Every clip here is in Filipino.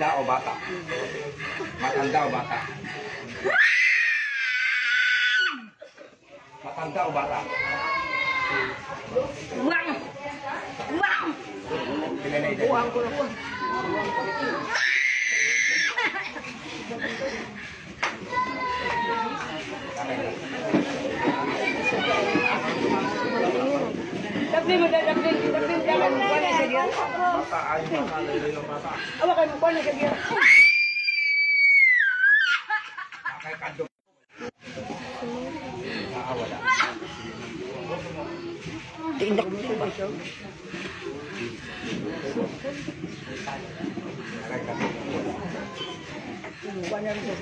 Matanda o bata? Matanda o bata? Matanda o bata? Uwang! Uwang! Pila na edad? Uwang ko na po. Dabli mo na, dabli jalan mo na sa diyan. Bata, ay bata, lalo bata. Awa kayo mo na sa diyan. Kay kadok. Wala. Tindak mo ba siya? Kay kadok. Wala rin siya.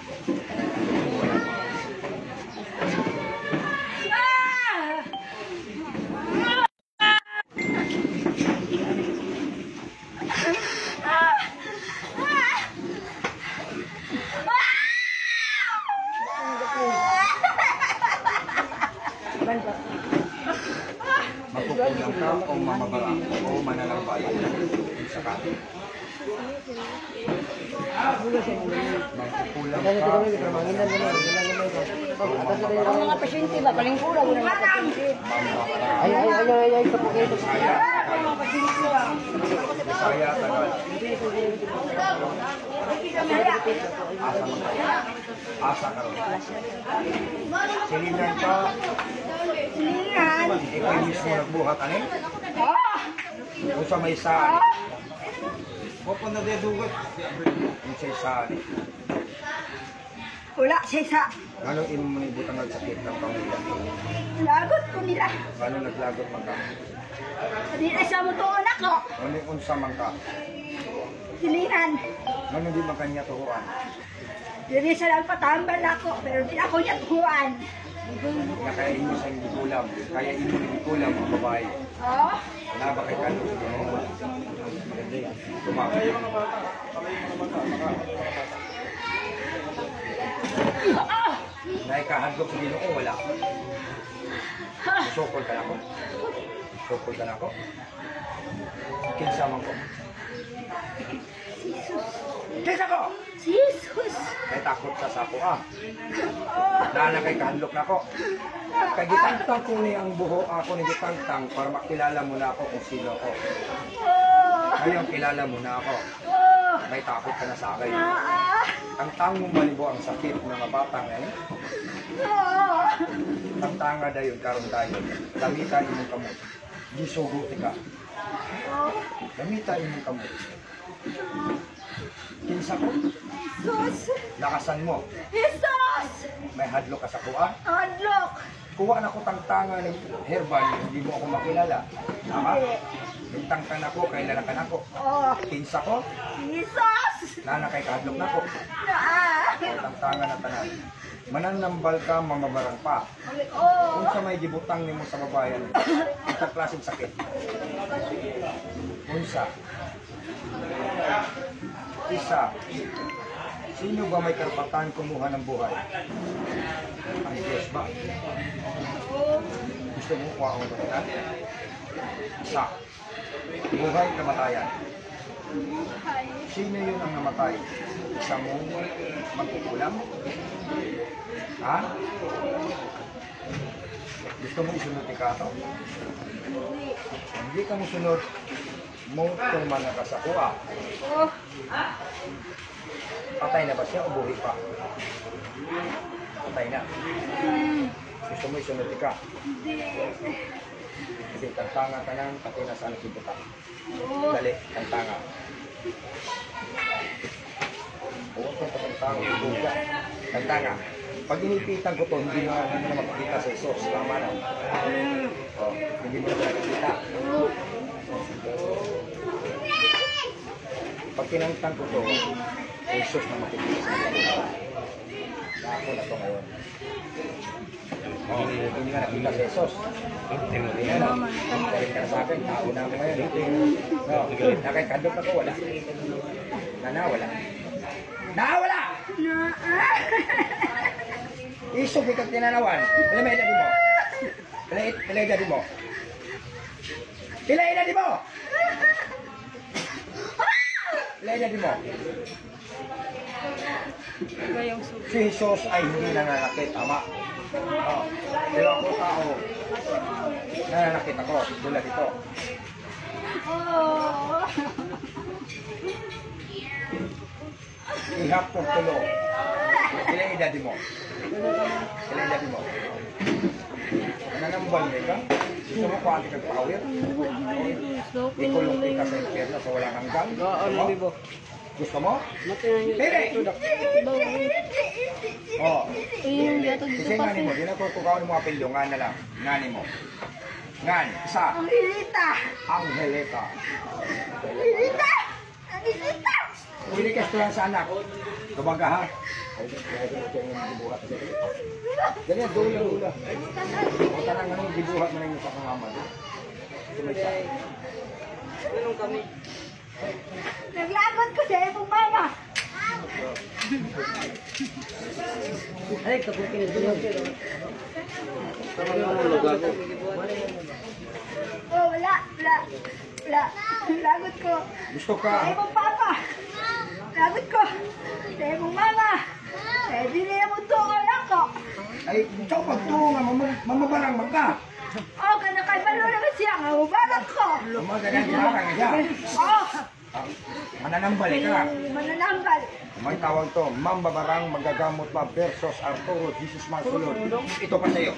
Magkukulang ka o mamabara o manalambay sa kanin. Magkukulang ka Ang mga pasyente ba? Palingkura mo na mga pasyente. Ay, kapukito. Ang mga pasyente ba? Bisaya, Tagal. Asa ka rin. Silinan ka. Sinihan. Ikaw mismo nagbuhat, ano? Kung sa may saan. Huwag po na dedugot. Kung sa saan. Wala siya isa. Gano'ng imunibutang nagsakit ng pamilya? Lagot ko nila. Gano'ng naglagot man ka? Hindi na siya mo tuon ako. Gano'ng unsa man ka? Silihan. Gano'ng di man kanya tuhuan? Hindi siya lang patambal ako. Pero di ako niya tuhuan. Na kaya inyo sa hindi kulam. Kaya inyo hindi kulam ang babae. Oh? Wala ba kay Kano? Maganda yan. Tumama. Naikahadlok sa Ginoo, wala. Sukol ka na ako? Sukol ka na ako? Kinsa man ko? Kinsa ko? Jesus! Kay takot ka sa ako Nana kay kahadlok na ako. Kay gitangtang ko ni ang buho ako ni gitangtang para makilala mo na ako kung sino ako. Ngayon kilala mo na ako. May takot ka na sa akin. Ang tangong malibo ang sakit ng mga bata ngayon. Ang tanga dayon karon tayo. Gamitan imong kamot. Gisuguti ka. Gamitan imong kamot. Kinsa ko? Jesus! Lakasan mo. Jesus! May hadlok ka sa kuha. Hadlok! Kuha na ko tangtanga ng herbal, hindi mo ako makilala. Tama? Bintang ka na ko, kailan ka na ko. Kinsa ko? Jesus! Nana kay kahadlok na ko. Tangtanga na tanan. Mananambal ka, mamabarang pa. Kung sa may gibutang nimo sa babayan, itang klaseng sakit. Unsa? Isa. Sino ba may karapatan kumuha ng buhay? Ang Diyos ba? Gusto mo kuha ang karapatan? Isa. Buhay, kamatayan. Sino yun ang namatay? Isa mo magkukulang? Ha? Gusto mo isunod ka ito? Hindi ka mo sunod mo itong mga kasakuha. Patay na ba siya o buhay pa? Patay na. Gusto mo isunod ka? Kasi tantanga ka nang pati na sa nakibuta. Dali, tantanga. Huwag kang patantanga, ibuga. Tantanga. Pag inipitan ko to, hindi na makikita sa isos. Tama na. Hindi mo na nakikita. Pag tinangtang ko to, isos na makikita sa isos. Ako na to ngayon. Hindi nga nakita sa isos. Hindi na. Galit ka sa akin. Tao na ako ngayon. Nakikadok ako. Wala. Wala. Nawala! Isog ikang tinanawan. Pila may edad mo? Pila edad mo? Pila edad mo? Ilan edad mo? Si Jesus ay hindi nananakit, tama. Oh. Pero ako tao, nananakit ako, tulad ito. Ihap kong tulo. Ilan edad mo? Ilan edad mo? Nananambal ka? Gusto mo kuha ka power? Ikulong ka sa impyerno sa walang hanggan? Gusto mo? Pere! Oh. Kasi ngani mo, di na tutukaw ng mga pilyo, nga na lang. Ngani mo. Ngan, isa. Angelita! Angelita. Angelita! Angelita! Pwede ka lang sa anak. Tumaga ha? Ganyan, dula. O tanang ganun, dibuhat mo na yung sa kamama. Tumisa. Ganun kami. Naglagot ko sa ibong mama. Ay, kapukin na dito. Oh, wala. Lagot ko. Gusto ka? Sa ibong papa. Lagot ko. Sa ibong mama. Sa ibili mo ito ako. Ay, ikaw pagtungo nga, mamabarang ka. Oh, kanakay balo naman siya. Mamubarang ko. Magagang ginarang siya. Oh, Mananambal ka. mananambal. May tawag to, mambabarang magagamot pa versus Arturo, Jesus Masulod. Ito pa sa'yo.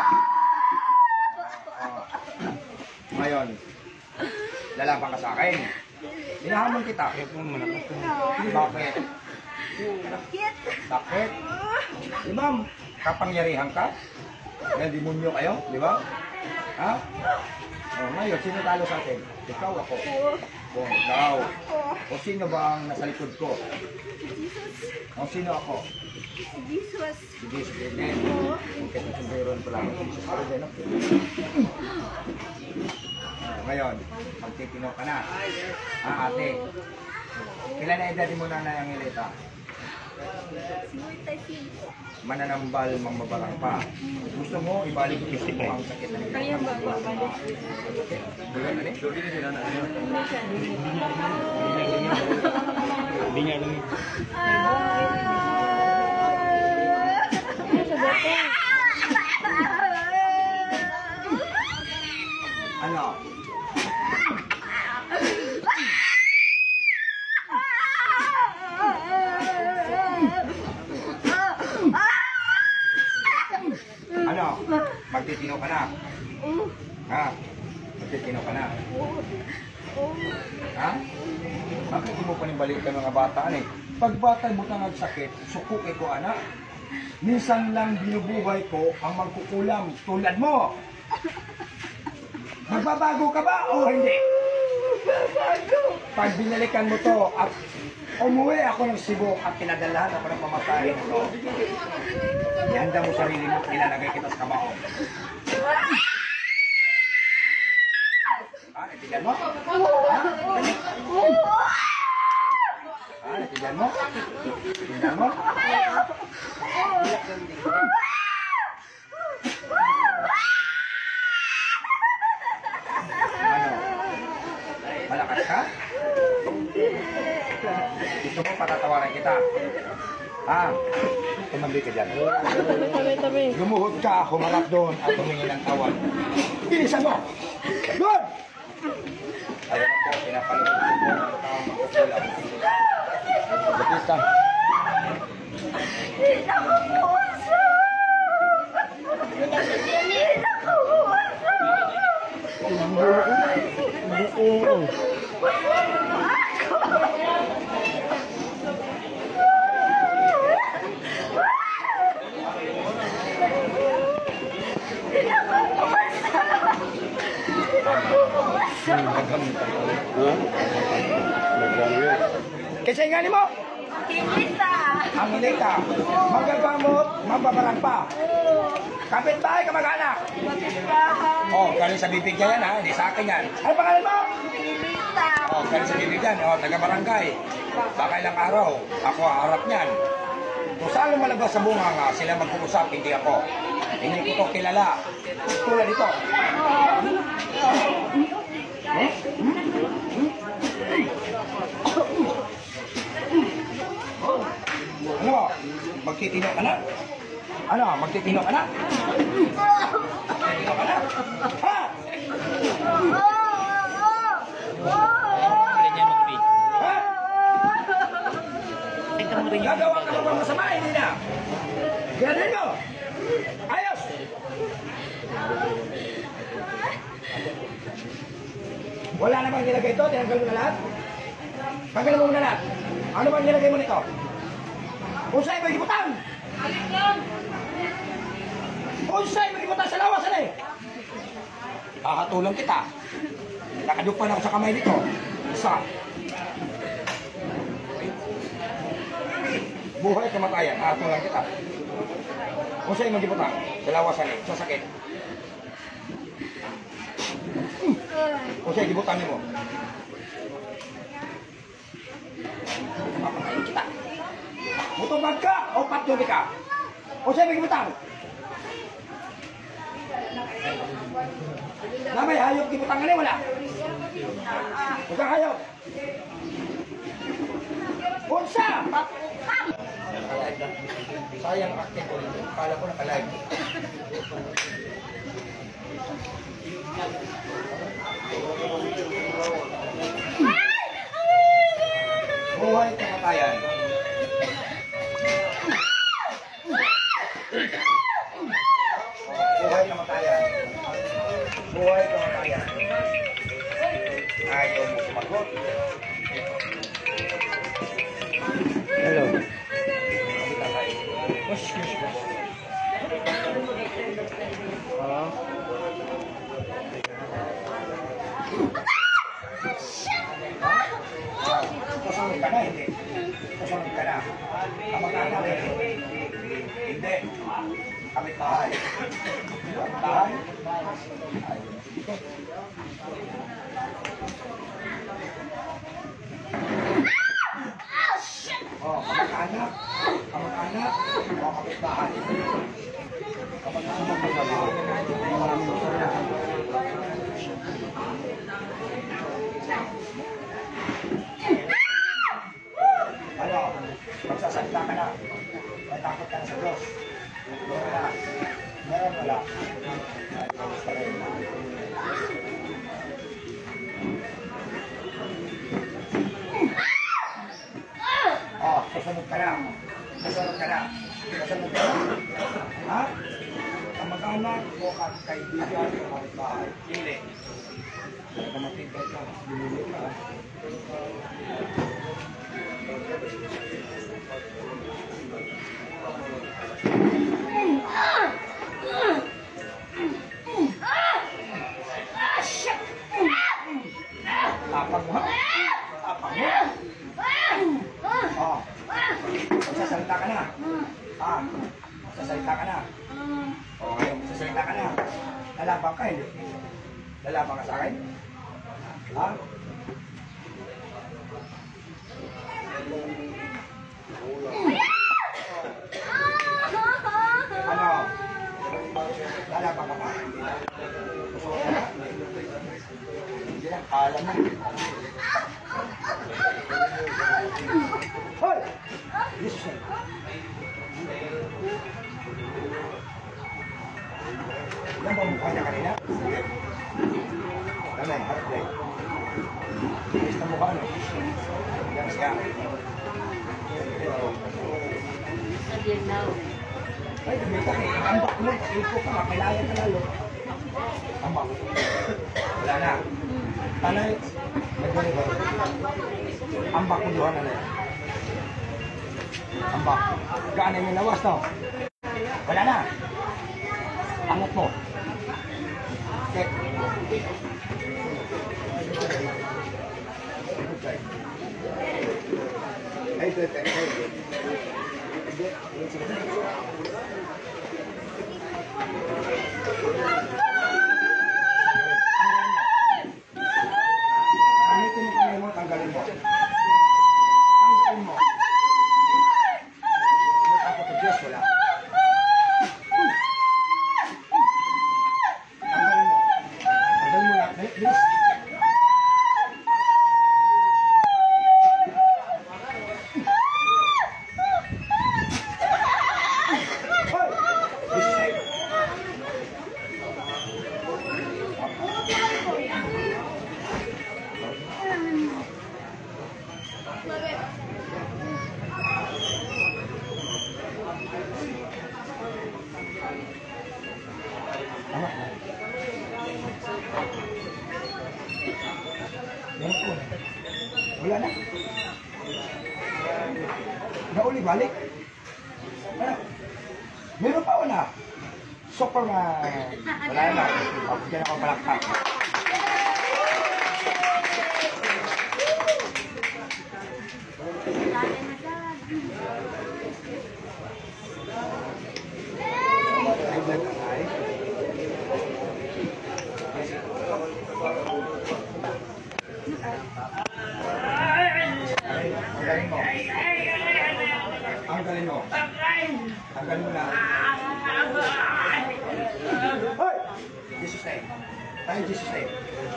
Ngayon, lalaban ka sa akin. Hinahamon kita. Bakit? Bakit? Bakit? Di ba, kapangyarihan ka? Dahil demonyo kayo, di ba? Ha? O, ngayon, sino talo sa atin? Ikaw ako. O, ikaw. O, sino ba ang nasa likod ko? O, sino ako? Jesus. Si Jesus din. Kasi sumberon pala ako. Jesus pa rin, okay? Ngayon, magtitinaw ka na. Ha, ate? Kailan na edad mo na Angelita? Mananambal, mamabarang pa. Gusto mo, ibalik mo ang sakit na Kaya ba babalik? Bulan na rin? Hindi nga lang. Ano? Ano? Magtitino ka na? Ha? Magtitino ka na? Ha? Bakit hindi mo panibalik ka mga bata? Ano eh? Pag bata mo kang nagsakit, sukuki ko anak. Minsan lang binubuhay ko ang magkukulam tulad mo. Magbabago ka ba o hindi? Babago. Pag binalikan mo to at umuwi ako ng Cebu at pinadalahan ako ng pamatahin mo, ihanda mo sarili mo, ilalagay kita sa kamao. Ah, natigan mo? Ah, natigan mo? Natigan mo? Ano? Malakas ka? Gusto mo patatawaran kita? Ah, tumambi ka dyan. Tabi. Lumuhod ka, humarap doon at humingi ng tawad. Bilisan mo! Doon! Ayaw ko, pinapalunod ko ng tao magkasulang. Batista. Hindi ako puso. Hindi ako puso. Kasi nga ni mo, Kinita. Angelita, magagamot, mababarang pa. Kapit-bahay ka mag-anak. Kapitbahay. Oh, galing sa bibig yan ha, hindi sa akin yan. Ano pangalan mo? Kinita. Oh, galing sa bibig yan, oh, taga-barangay. Baka ilang araw, ako harap niyan. Kung saan lumalabas sa bunga nga, sila mag-uusap, hindi ako. Hindi ko to kilala. Tulad dito. Magtitino ka na? Ano? Magtitino ka na? Magtitino ka na? Ha? Gagawa ka ba masama? Hindi na. Gano'n mo. Ayos. Wala na bang nilagay ito? Tinanggal mo na lahat? Tanggal mo na lahat. Ano bang nilagay mo nito? Unsay may gibutan? Unsay may gibutan sa lawas na eh? Kakatulong kita. Nakadupan ako sa kamay nito. Isa. Buhay kamatayan. Kakatulong kita. Unsay may gibutan sa lawas na eh? Sa sakit. Unsay gibutan mo? Papatayin kita. Mutubag ka o patyobi ka? O siya may gibutang? Namay hayop gibutang nga wala? Unsa hayop? Unsa? Sayang akting ko. Kala ko nakalive. Buhay kamatayan. Buhay kamatayan. Buhay kamatayan. Ayaw mo sumagot. Hello. Excuse me. Kasunod ka na, hindi. Kasunod ka na. Kamag-anak, hindi. Kamit bahay. Bahay? Oh, kamag-anak. Kamag-anak. Oh, kamit bahay. Kamag-anak. Ano? Magsasalita ka na. May takot ka na sa Diyos. Meron na. Meron wala. Oh, kasunod ka na. Kasunod ka na. Kasunod ka na. Ha? Kamag-anak o kaibigan o kapitbahay. Hindi. Kamatintay ka. Binili ka. Tapang mo. Tapang mo. Oh. Magsasalita ka na. Ah. Magsasalita ka na. Oh, ngayon, magsasalita ka na. Lalabang ka, hindi? Lalabang ka sa akin? Ha? Ano? Lalabang ka ba? Gusto ka na? Hindi lang, alam mo. Hoy! Jesus! Yan ba mukha niya kanina? Tanay, harap play. Ayos na mukha, no? Yan siya. Ay, dumita ka. Ambak mo. Iko ka, makilayan ka lalo. Ambak. Wala na. Tanay, nagwari-wari. Ambak mo duha na na yan. Ambak. Gaanay yung lawas, no? Wala na. Angat mo. Okay. Ay, ito. Tanggalin mo. Tanggalin mo. Takot sa Diyos, wala. Tanggalin mo. Tanggalin mo lahat. Bilis. Meron po. Wala na. Nauli balik. Ano? Meron pa wala. Superman. Wala na. Pagkakita ako palakpak. Tanggalin mo. Tanggalin mo na. Hoy! Jesus name. Tayo Jesus name.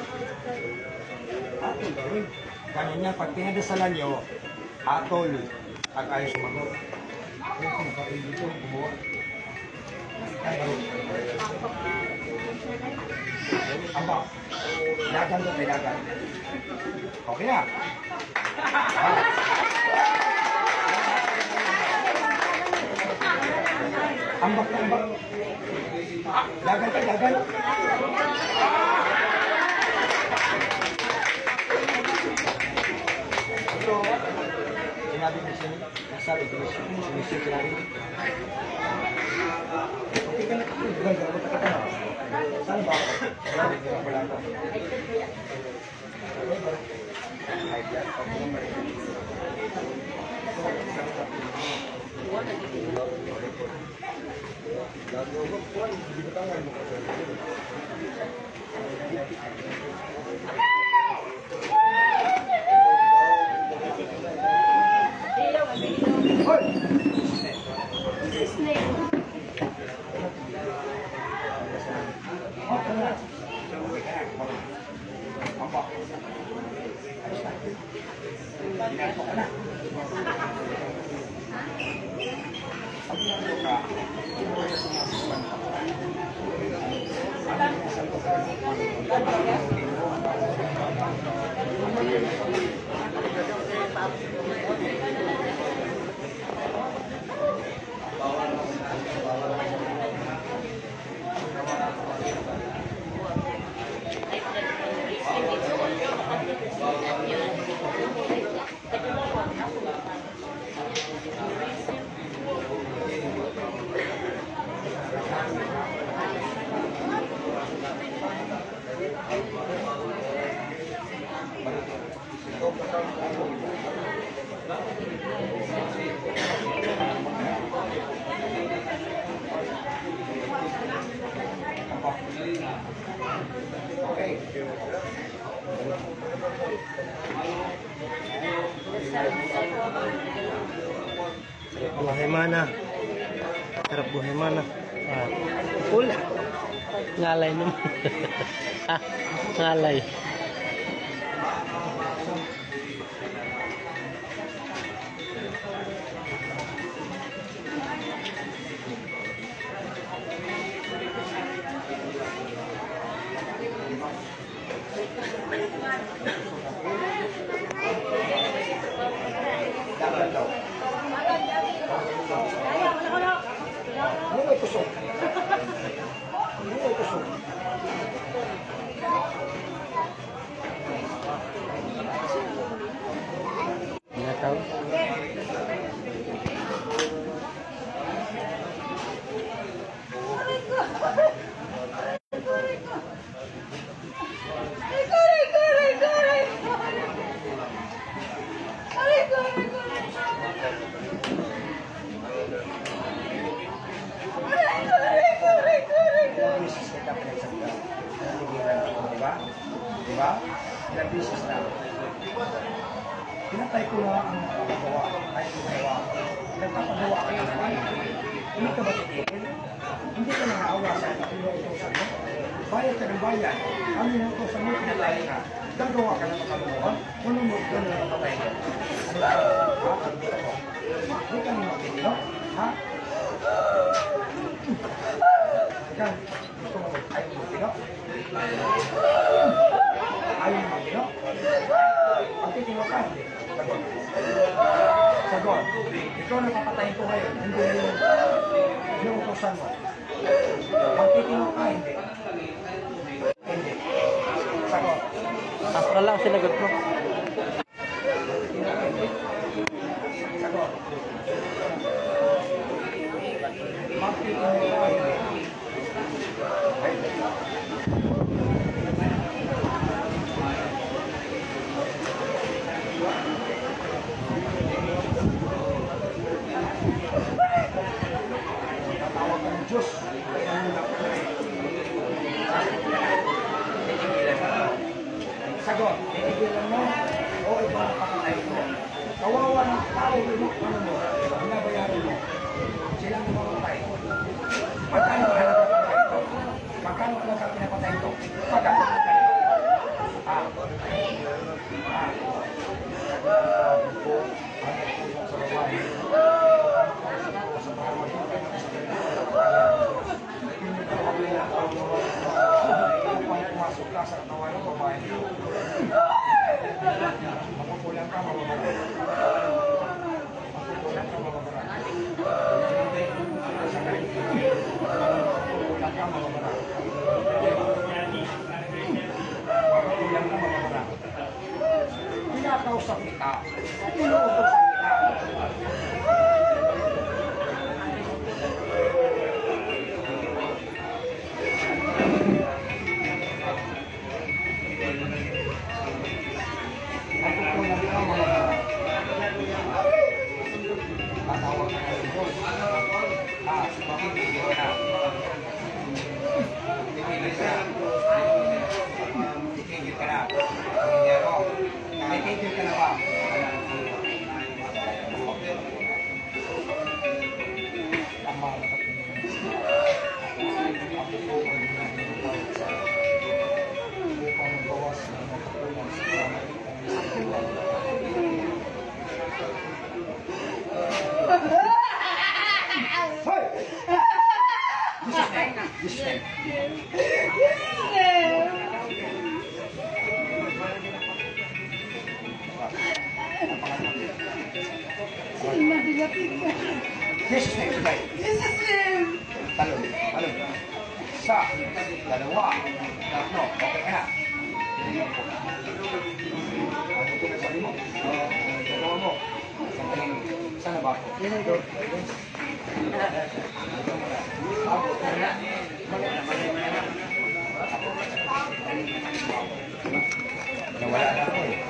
Atol. Ganun yan. Pag pinadasalan nyo, atol. Pag ayaw sumagot. Amba. Dagan doon kay dagan. Okay na. Ambak na ambak. Dagan kay dagan. Ito. Sinabi mo siya. Nasabi ko siya. Sinisip sila rin. Okay ka na. Saan ba ako? Wala ko. Buhay mana. Harap buhay mana. Ah, pula. Ngalay naman. Ah, ngalay. Nggak tahu. Diba? Ilang bisis na. Pinatay ko na ang paggawa. Ay, gumawa. Nagpapagawa ka na naman. Hindi ka ba titigil? Hindi ka nakaawa sa inuutosan mo? Bayad ka ng bayan. Ang inuutosan mo, pinatay ka. Gagawa ka na makagawa. Manunod ka na nakapatay ka. Ano ba? Ha? Ano ba ito? Hindi ka naman pinilo? Ha? Ikaw, gusto mo ay pinilo? Ayaw mo, no? Pag titino ka, hindi. Sagot. Sagot. Ikaw na papatayin ko ngayon. Hindi yung utusan mo. Pag titino ka, hindi. Hindi. Sagot. Astral wala ang sinagot mo. Diyos. Sagot, titigilan mo o ito ang pakatay mo. Kawawa ng tao mo, ano mo, binabayaran mo. Silang mamatay. Magkano ka pinapatay ito? Magkano ka pinapatay ito? Magkano ka pinapatay ito? Pumasok ka sa katawan ng babae. Makukulang ka, mababaran. Makukulang ka, mababaran. Makukulang ka, mababaran. Makukulang ka, mababaran. Pinakausap kita. Inuutos kita. Tatawag ka ng Diyos. Makikigil ka na. Titigil ka na. Titigil ka na. Titigil ka na ba? Tama na ka. Upang bawas na makapulang sa Jesus name, today. Jesus name. Talon. Sa, dalawa, tatlo, okay ka na. Ito na sabi mo. Dalawa mo. Sana ba ako? Nawala na ako eh.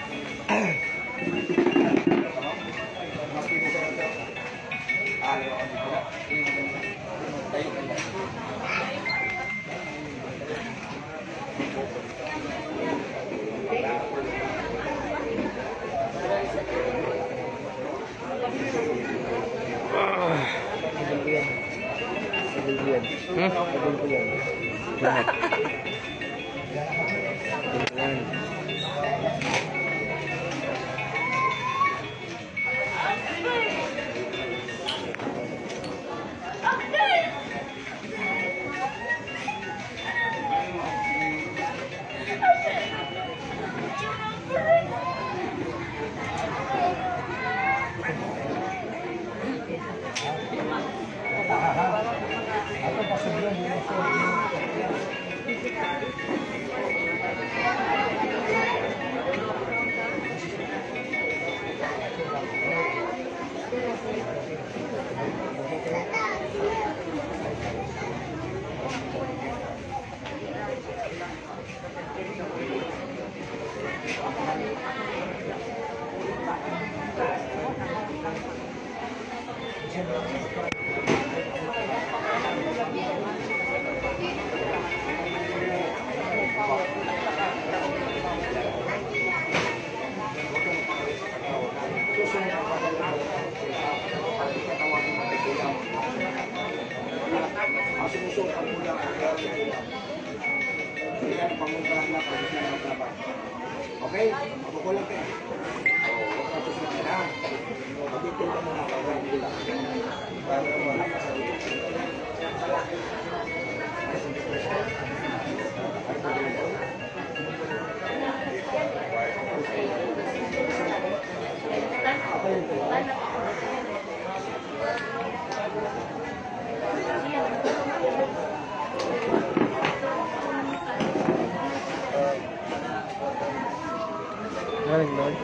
Okay? Makukulang ka. Huwag ka susunod na. Mag-itin ka muna. Para wala ka sa Maraming noon.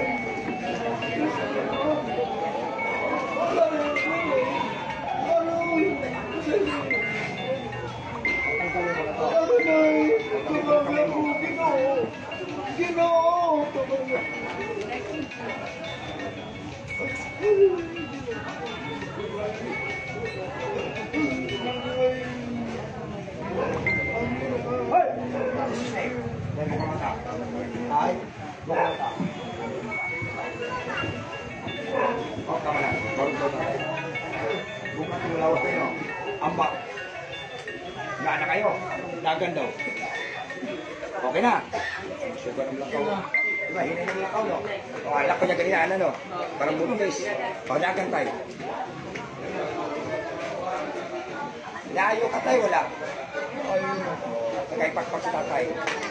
Ay, buka mata. Oh, tama na. Baru tayo. Buka tumulawat kayo. Ambak. Nga na kayo. Lagan daw. Okay na. Sugar ng lakaw. Diba, hinay ng lakaw, no? O, alak ko niya ganyan, ano? Parang buntis. Pagdagan tayo. Layo ka tayo, wala. Nagkaypakpak sa tatay.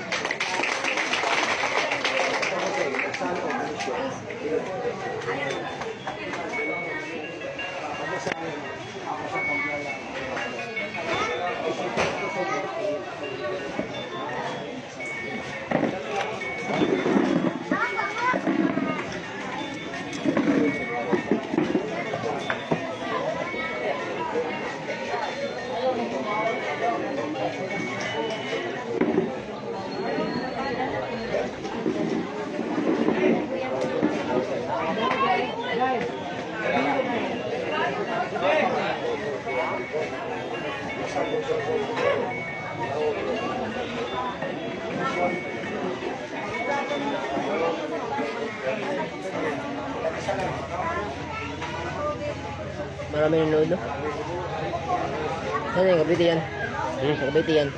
Maraming nanonood, no? Ano yung kabiti yan? Kabiti yan.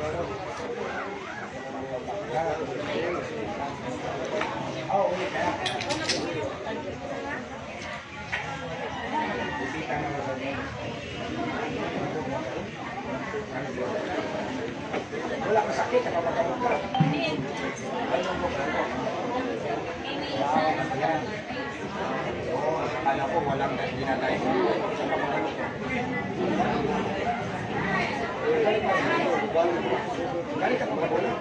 Wala kang sakit, nakapagamot ka. Ayan. Oo, akala ko walang ginatay. Galit ka pa ba?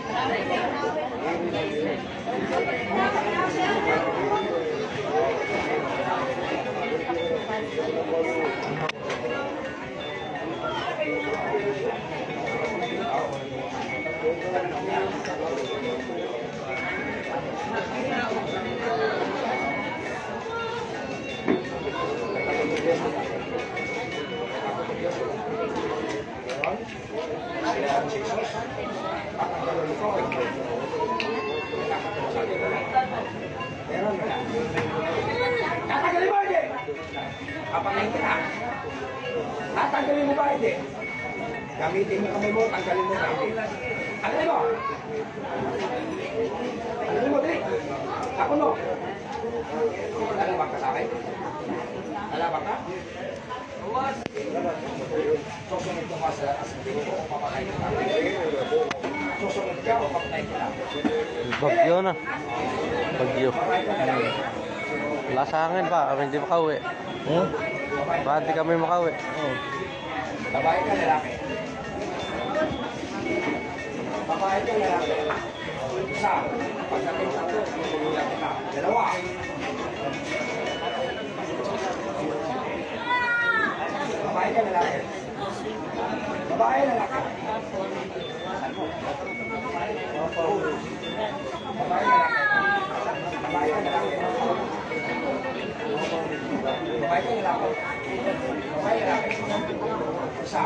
Tatanggalin mo, hindi! Kapangin ka na. Tatanggalin mo ba, hindi? Gamitin mo kamay mo, tanggalin mo ba, hindi? Tanggalin mo! Tanggalin mo, dali! Tapon mo! Lalabang ka sa akin? Lalabang ka? Susunod ko ka sa asibin ko o papakain ka. Susunod ka o papakain ka. Bagyo na. Bagyo. Wala sa hangin pa, kami hindi makauwi. Bakit di kami makauwi? Babae ka, lalaki. Babae ka, lalaki. Isa, pagdating sa ito, tutuluyan kita. Dalawa. Babae ka, lalaki. Babae, lalaki. Babae, lalaki. Babae ka, lalaki. Babae ka, lalaki. Babae, lalaki. Isa.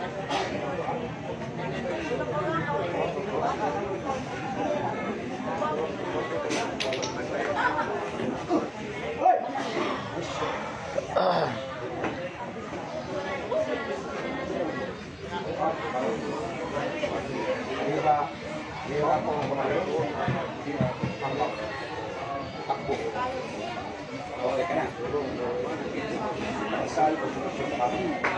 Liwa po ang kumalo. Hambak. Takbo. Okay ka na. Asal o sumusyon ka.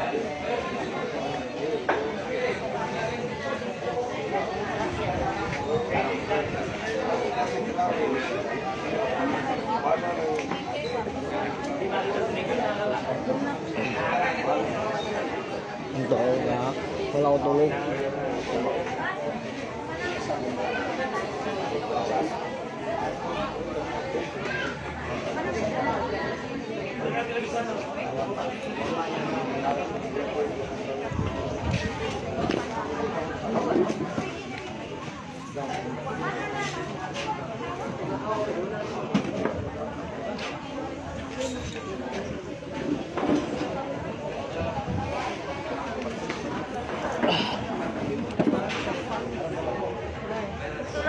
Ito ka. Wala ko tulog.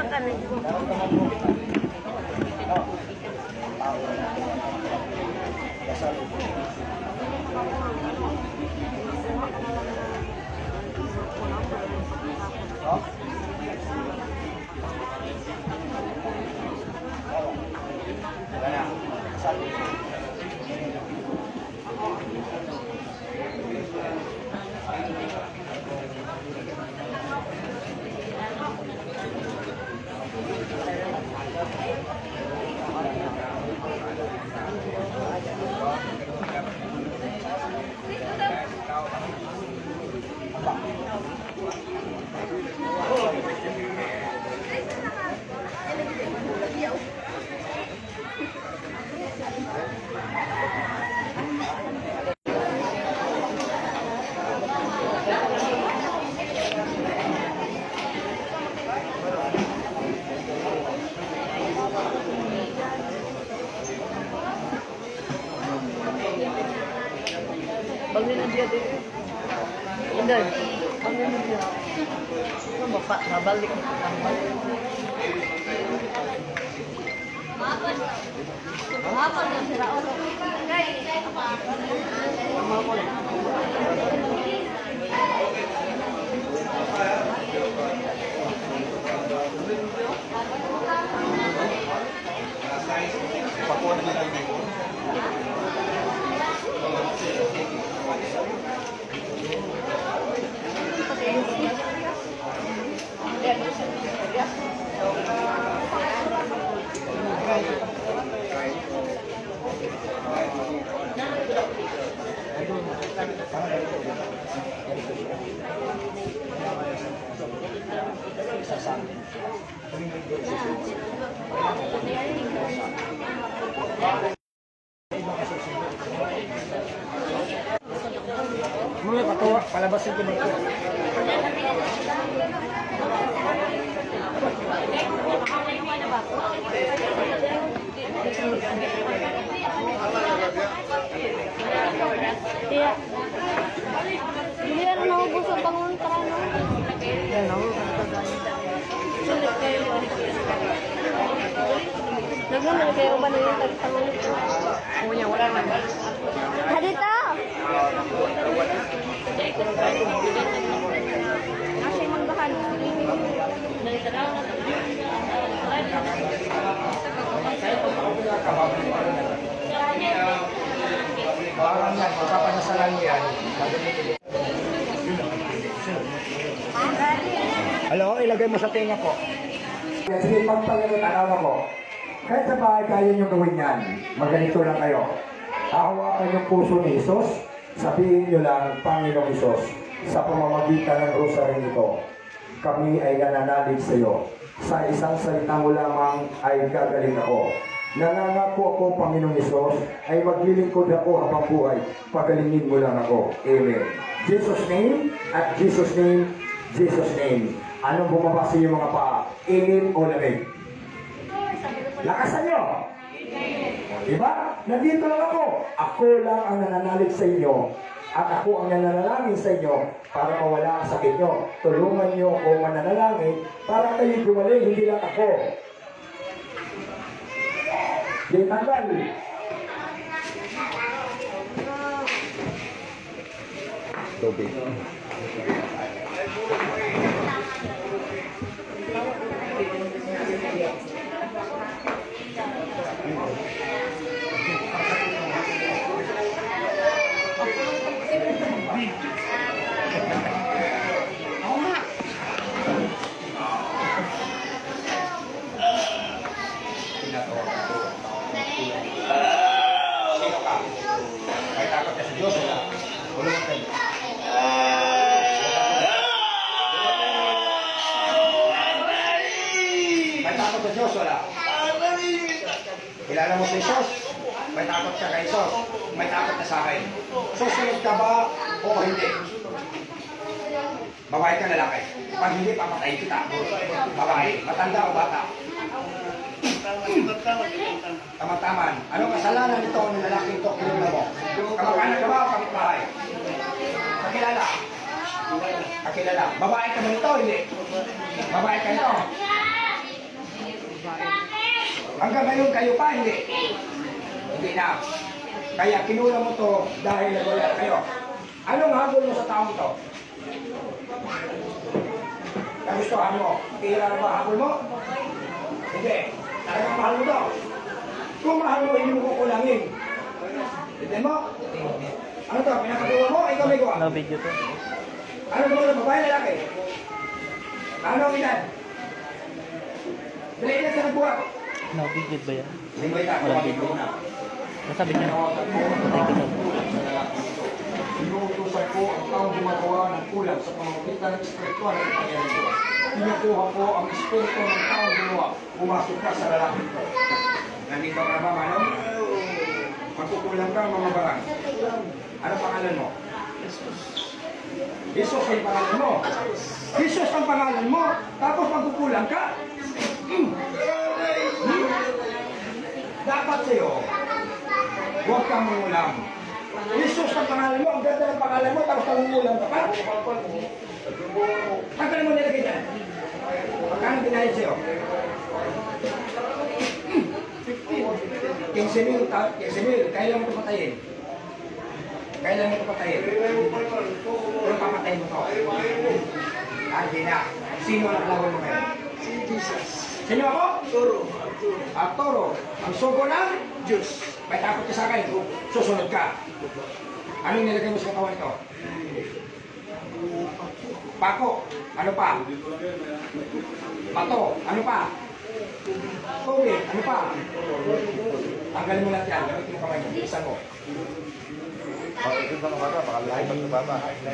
Pag-inom dia dito. Inday. Pag-inom dia. Ano ba? Nabalik na tambal. Mahapon na sila. Mahapon. Muli patuwa, palabasin ko mga Iya. Biar naubos ang panguntaran. Yan, naubos ang Sulit kayo. Nagmamali kayo ba na yung tagtangulit ko? Punya wala naman. Hadita! Nasa yung magbahan. parang yan, magpapanasalan mo yan. Hello, ilagay mo sa tenga ko. Sige, pagpanginoon alawa ko. Kahit sa bahay, kaya nyo gawin yan. Maganito lang kayo. Hahawakan yung puso ni Isos. Sabihin nyo lang, Panginoong Isos, sa pamamagitan ng rosary nito, kami ay nananalig sa iyo. Sa isang salita mo lamang ay gagaling ako. Nangangako ako, Panginoong Isos, ay maglilingkod ako habang buhay. Pagalingin mo lang ako. Amen. Jesus' name, at Jesus' name, Jesus' name. Anong bumaba sa iyo mga paa? Init o lamig? Lakasan nyo! Diba? Nandito lang ako. Ako lang ang nananalig sa inyo. At ako ang nananalangin sa inyo para mawala ang sakit nyo. Tulungan nyo ako mananalangin para kayo gumaling, hindi lang ako. Di tanggal. Tubig. May takot sa Diyos, wala? Kilala mo si Jesus? May takot ka kay Jesus? May takot ka sa akin? Susunod ka ba o hindi? Babae ka lalaki? Pag hindi, papatayin kita. Babae, matanda o bata? Tamang-taman. Anong kasalanan nito ng lalaki ito? Kilala mo? Kamakanan ka ba o kapitbahay? Kakilala? Kakilala. Babae ka ba nito? Hindi. Babae ka nito? Hanggang ngayon kayo pa, hindi. Hindi na. Kaya kinula mo to dahil wala kayo. Anong habol mo sa taong to? Kagustuhan mo? Tira na ba habol mo? Hindi. Talagang mahal mo to. Kung mahal mo, hindi mo kukulangin. Hindi mo? Ano to? Pinakagawa mo? Ikaw may gawa? No video to. Ano mo na babae lalaki? Ano ang edad? Dali na sa nagbuhat. No video ba yan? May tako Walang ang video. ito na. Nasabi niya. Patay ko doon. Inuutosan ko ang taong gumagawa ng kulang sa pamamagitan ng espiritual na pangyayari ko. Pinukuha ko ang espiritu ng taong gumawa. Pumasok ka sa lalaki ko. Nandito ka na ba, Manong? Magkukulang ka, mga barang. Ano pangalan mo? Jesus ang pangalan mo. Jesus ang pangalan mo. Tapos magkukulang ka. Dapat sa'yo, huwag kang mangulang. Jesus ang pangalan mo, ang ganda ng pangalan mo, tapos mangulang ka pa. Pagkala mo nilagay dyan. Pagkano binayad sa'yo? 15,000, kailan mo ito patayin? Kailan mo ito patayin? Kung papatayin mo ito. Hindi na. Sino ang naklawan mo ngayon? Si Jesus. Sino ako? Toro. Toro. Ang sugo ng Diyos. May takot ka sa akin. Susunod ka. Anong nilagay mo sa katawan ito? Pako. Ano pa? Bato. Ano pa? Tubig. Ano pa? Tanggalin mo lahat yan. Gamitin mo kamay mo. Bilisan mo. Ito ba mga bata? Baka live ang baba.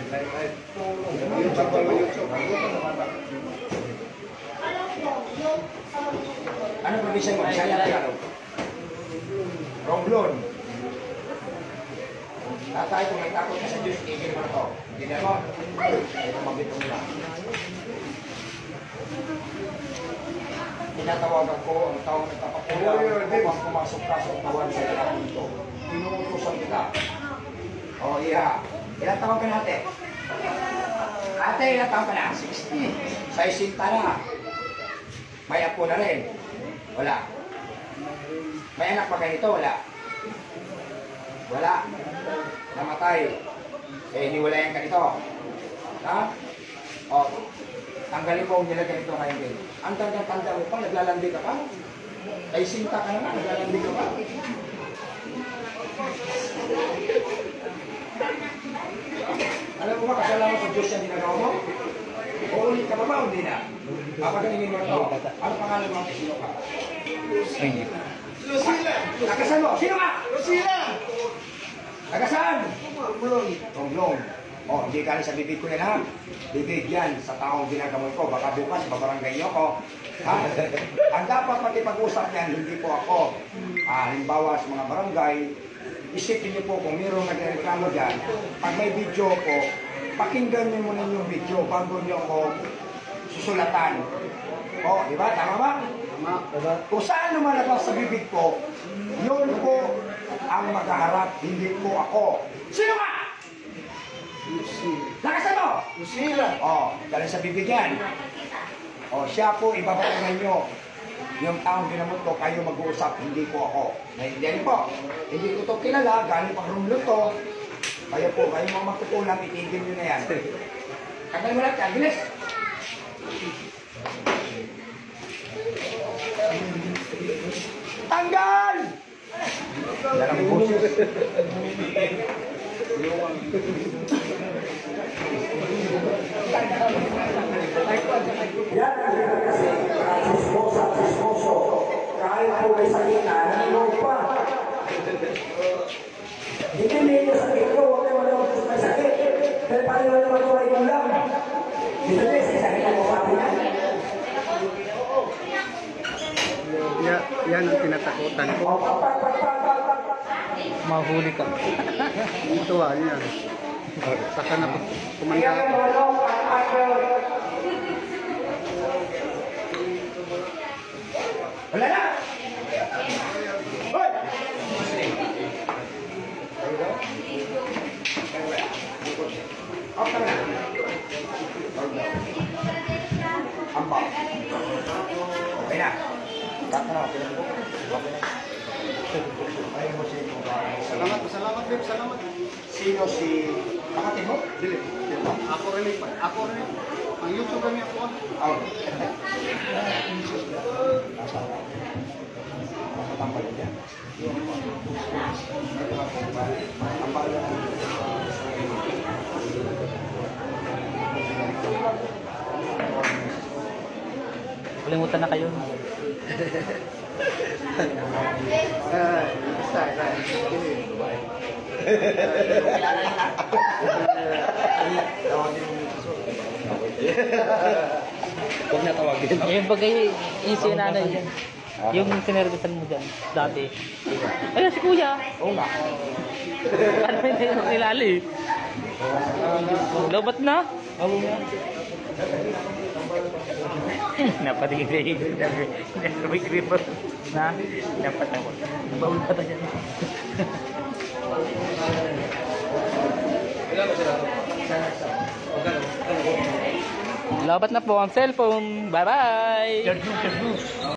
Ano probinsya mo? Bisaya Tagalog. Romblon. Tatay, kung may takot ka sa Diyos, tigil mo na ito. Hindi na mo. Ito mabito mo lang. Tinatawagan ko ang taong nagpapakulang upang pumasok ka sa utawan sa lalaki ito. Inuutosan kita. O, iya. Ilang taon ka na, ate? Ate, ilang taon ka na? 60. Sa isinta na. May apo na rin. Wala. May anak pa kayo nito? Wala. Wala. Namatay. Eh, hiniwalayan ka nito. Ha? O, tanggalin mo ang nilagay nito ngayon din. Ang tanda mo pa, naglalandi ka pa? Ay, sinta ka naman, naglalandi ka pa? Alam mo ba, kasalanan sa Diyos yan ginagawa mo? Uulit ka pa ba o hindi na? Papagalingin mo ito. Ano pangalan mo? Sino ka? Lucila. Nakasan mo? Sino ka? Lucila. Nakasan? Mulong. Tonglong. O, hindi ka rin sa bibig ko yan ha. Bibig yan sa taong ginagamot ko. Baka bukas, babarangay niyo ako. Ha? Ang dapat makipag-usap yan, hindi po ako. Halimbawa sa mga barangay, isipin niyo po kung mayroong nagreklamo dyan, pag may video ko, pakinggan niyo muna yung video bago niyo ako susulatan. O, di ba? Tama ba? Tama. Kung saan lumalabas sa bibig ko, yun po ang maghaharap, hindi po ako. Sino ka? Lakasan mo! Lucila. O, galing sa bibig yan. O, siya po, ibabatangan nyo. Yung taong ginamot ko, kayo mag-uusap, hindi po ako. Naintindihan po. Hindi ko ito kilala, galing pang rumulot to. Kaya po, kayo mga magkukulang, itigil nyo na yan. Tagal mo lang yan, bilis! Tanggal! Yan ang boses. Yan ang kasi sismoso. Kahit po may sakit na, naninog pa. Hindi ninyo sakit ko, huwag kayo manawag sa may sakit. Dahil paano naman ito ay ulam. Dito din, sakit ang sabi niya. Yan ang tinatakutan ko. Mahuli ka. Tuwa niya. Saka na kumanda ako. Wala na! Hoy! Off ka na. Amba. Okay na. Salamat, Beb. Salamat. Sino si kapatid mo? Dili. Ako rin. Ang YouTube kami ako. Oh. Tambal yan. Tambal yan. Kalimutan na kayo. Huwag na tawagin. Yung bagay, yung si nanay dyan. Yung sinervisan mo dyan, dati. Ayun, si kuya. Oo nga. Ano yung nilali? Lobat na? Oo nga. Napatingin na yung may creeper. Na? Napatawa. Bawal pa tayo. Lobat na po ang cellphone. Bye-bye!